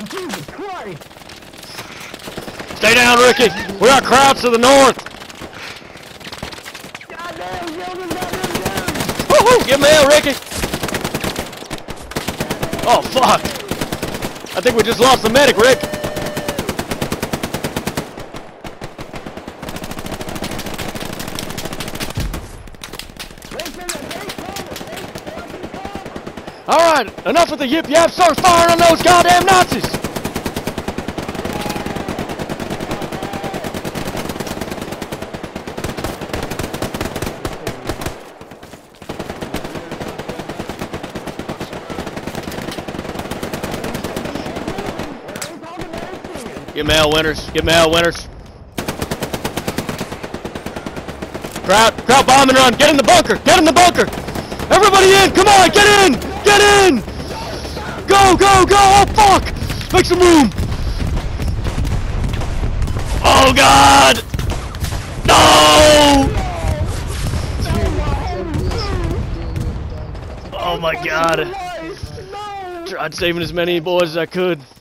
Jesus Christ! Stay down, Ricky! We got crowds to the north! Goddamn, kill this goddamn dude! Woohoo! Get mail, Ricky! Oh, fuck! I think we just lost the medic, Rick! Alright, enough with the yip-yap, start firing on those goddamn Nazis! Get mail, winners. Get mail, winners. Crowd bomb and run. Get in the bunker. Get in the bunker. Everybody in. Come on, get in. Get in. Go, go, go. Oh, fuck. Make some room. Oh, God. No. Oh, my God. Tried saving as many boys as I could.